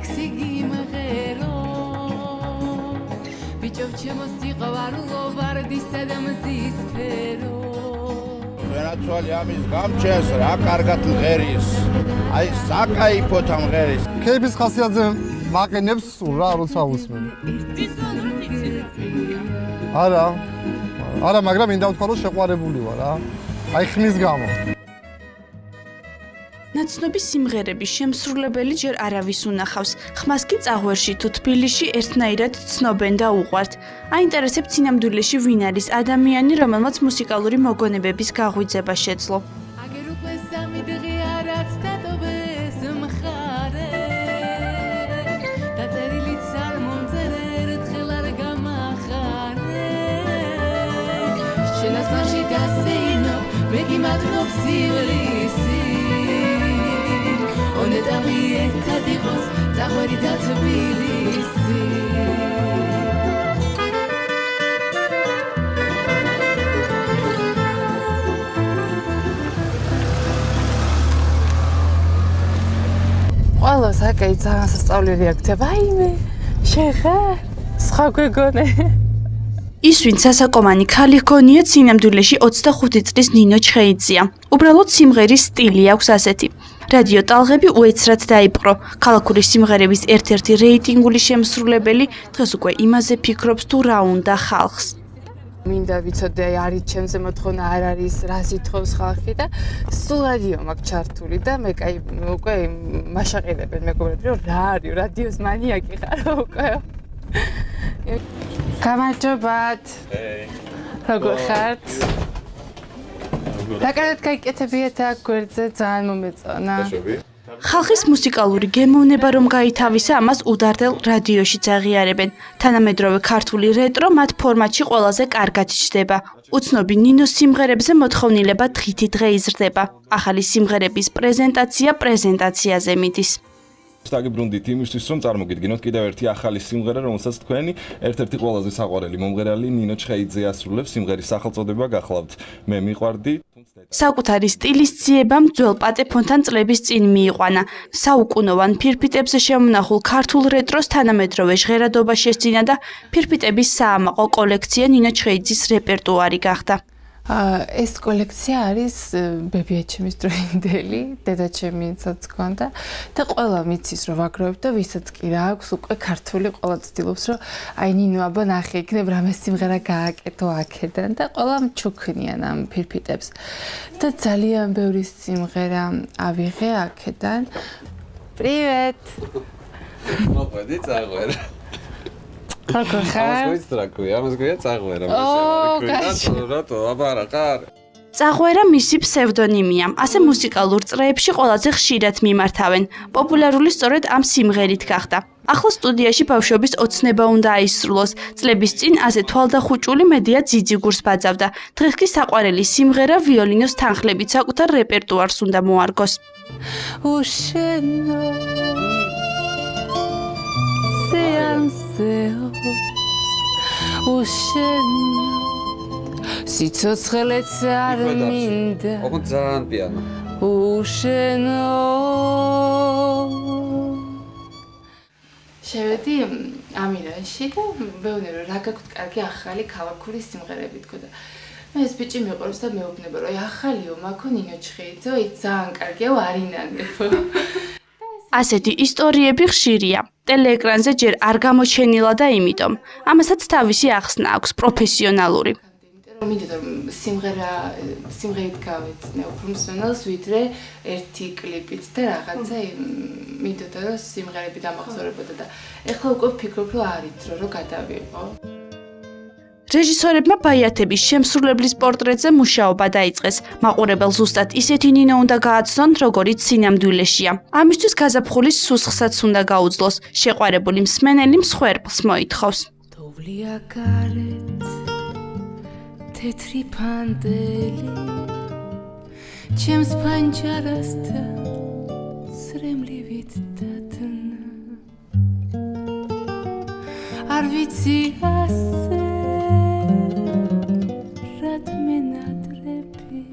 ვერაცვალი ამის გამჩეს რა კარგად ღერის აი საკაიფოთ ამ ღერის ქეიფის ხასიათზე მაყენებს რა როცა უსმენ არა მაგრამ მინდა ვთქვა რომ შეყვარებული ვარ რა აი ხმის გამო ნაცნობი სიმღერების შემსრულებელი ჯერ არავის უნახავს. ხმას კი წაღვერში თუ თბილისში ერთნაირად ცნობენ და უყვართ. აინტერესებთ სინამდვილეში ვინ არის ადამიანი, რომელმაც მუსიკალური მოგონებების გაღვიძება შეძლო. ყველა საკაი ძალიან სასწაული აქცია. ვაიმე, შეხარ, სხვა გვეგონე. ის ვინც სასაკომანი ქალი ჰგონიათ სინამდვილეში 25 წლის ნინო ჩხეიძია. უბრალოდ სიმღერის სტილი აქვს ასეთი. რადიო ტალღები უეცრად დაიპყრო. ქალაქური სიმღერების ერთ-ერთი რეიტინგული შემსრულებელი დღეს უკვე იმაზე ფიქრობს თუ რა უნდა ხალხს. მინდა ვიცოდე არის ჩემზე მოთხოვნა არ არის რა სითხოვს ხალხი და სულ რადიო მაქვს ჩართული და მე კაი უკვე მაშაყირებენ მეგობრები რომ რა არის რადიოს მანიაკი ხარ უკვე გამარჯობათ როგორ ხართ რაკეთებ გაიკეთებიათ აქ გვერდზე ძალიან მომეწონა ხალხის მუსიკალური გემოვნება რომ გაითავისა, ამას უდარდელ რადიოშიც აღიარებენ. თანამედროვე ქართული რეტრო მათ ფორმატში ყველაზე კარგად ჩნდება. უცნობი ნინოს სიმღერებზე მოთხოვნილება დღითი დღე იზრდება. ახალი სიმღერების პრეზენტაციაზე მიდის. დაგიბრუნდით იმისთვის, რომ წარმოგიდგინოთ კიდევ ერთი ახალი სიმღერა, რომელსაც თქვენი ერთ-ერთი ყველაზე საყვარელი მომღერალი ნინო ჩხეიძე ასრულებს. სიმღერის სახელწოდება გახლავთ მე მიყვარდი. საკუთარი სტილის ძიებამ ძველ პატეფონთან წლების წინ მიიყვანა. საუკუნოვან ფირფიტებზე შემონახულ ქართულ რეტროს თანამედროვე ჟღერადობაში ესწინა და ფირფიტების საამაყო კოლექცია ნინო ჩხეიძის რეპერტუარი გახდა. ეს კოლექცია არის ბებიაჩემის დროინდელი, დედაჩემიცაც გქონდა და ყველა მიცის რომ ვაგროვებ და ვისაც კი რა აქვს უკვე ქართული ყველა ცდილობს რომ აი ნინო აბა ნახე იქნებ რამე სიმღერა გააკეთო აქედან და ყველა ჩუქნიან ამ ფირფიტებს და ძალიან ბევრი სიმღერა ავიღე აქედან. Привет. მოყვედი წაღვერა. როგორ ხარ? ამას გვია წაღვერა. რატო აბარა ყარ? წაღვერა მისი ფსევდონიმია. ასე მუსიკალურ წრეებში ყველაზე ხშირად მიმართავენ. პოპულარული სწორედ ამ სიმღერით გახდა. ახლა სტუდიაში ბავშვობის ოცნება უნდა აისრულოს. წლების წინ ასე თვალდახუჭული მედია ძიძიგურს ბაძავდა. დღეს კი საყვარელი სიმღერა ვიოლინოს თანხლებით საკუთარ რეპერტუარს უნდა მოარგოს. სიცოცხლეც არ მინდა ოღონდ ძალიან პიანო უშენო შევედი ამირანში და ვეუბნები რომ რა გაქვთ კარგი ახალი ქალაქური სიმღერები თქო და მე ეს ბიჭი მიყვარს და მეუბნება რომ ახალიო მაქო ნინო ჩხეიძე ძალიან კარგია არინანებო ასეთი ისტორიები ხშირია. ტელეეკრანზე ჯერ არ გამოჩენილა და იმიტომ. ამასაც თავისი ახსნა აქვს პროფესიონალური. მინდოდა რომ სიმღერით გავეცნე უფრო მსმენელს ვიდრე ერთი კლიპით და რაღაცა მინდოდა რომ სიმღერები დამახსოვრებოდა და ეხლა უკვე ვფიქრობ რომ არის დრო რომ გადავიღო. რეჟისორებმა ბაიათების შემსრულებლის პორტრეტზე მუშაობა დაიწყეს. მაყურებელს ზუსტად ისეთი ნინო უნდა გააცნონ, როგორიც სინამდვილეშია. ამისთვის გაზაფხულის სუსხსაც უნდა გაუძლოს. შეყვარებული მსმენელი მსხვერპლს მოითხოვს. თეთრი ფანდელი ჩემს პანჯარასთან ცრემლივით დადნა არ ვიცი ასე რად მენადრები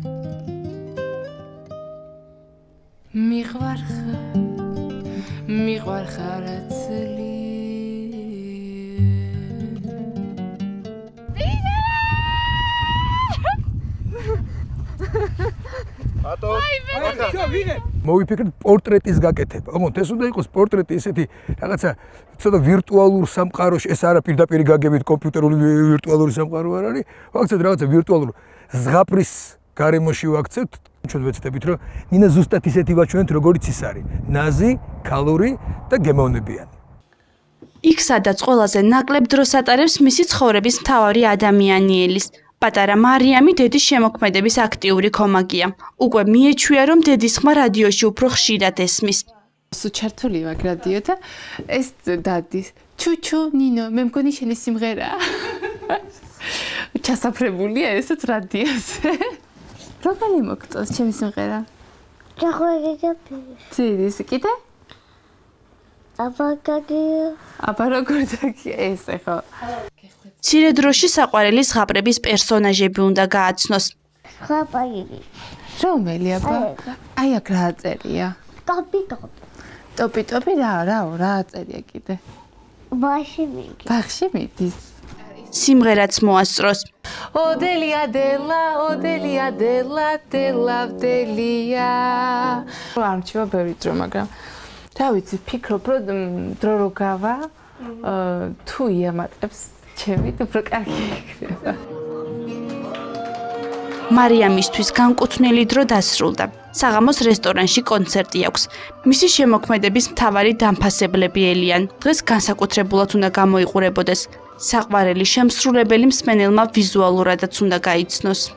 მიყვარხარ მიყვარ ხარაცლი მოვიფიქრეთ პორტრეტის გაკეთება. ოღონდ ეს უნდა იყოს პორტრეტი ისეთი რაღაცა ცოტა ვირტუალურ სამყაროში, ეს არა პირდაპირ გაგებით კომპიუტერული ვირტუალური სამყარო არ არის. ვაქცევთ რაღაცა ვირტუალურ ზღაპრის გარემოში ვაქცევთ. ჩვენ ვეცდებით რომ ნინა ზუსტად ისეთი ვაჩვენოთ როგორიც ის არის. ნაზი, ქალური და გემოვნებიანი. იქ სადაც ყველაზე ნაკლებ დროს ატარებს მისი ცხოვრების მთავარი ადამიანი ელის. პატარა მარიამი დედის შემოქმედების აქტიური კომაგია. უკვე მიეჩვია რომ დედის ხმა რადიოში უფრო ხშირად ესმის. სულ ჩართული ვარ რადიო და ეს დადის. ჩუჩუ ნინო, მე მგონი შენი სიმღერა. ჩასაფრებულია ესეც რადიოზე. როგორი მოგწონს ჩემი სიმღერა? ძირის კიდე? აბა როგორ დაგია ესე ხო? მცირე დროში საყვარელი ზღაპრების პერსონაჟები უნდა გააცნოს. რომელი აბა? აი აქ რა წერია? ტოპი რა წერია კიდე? ბაღში მიდის. სიმღერაც მოასწროს. ოდელია დელავდელია. არ მჩება ბევრი დრო, მაგრამ რა ვიცი, ფიქრობ რომ დრო რო გავა, თუ იამატებს ჩემი უფრო კარგი იქნება. მარიამისთვის განკუთვნილი დრო დასრულდა. საღამოს რესტორანში კონცერტი აქვს. მისი შემოქმედების მთავარი დამფასებლები ელიან. დღეს განსაკუთრებულად უნდა გამოიყურებოდეს. საყვარელი შემსრულებელი მსმენელმა ვიზუალურადაც უნდა გაიცნოს.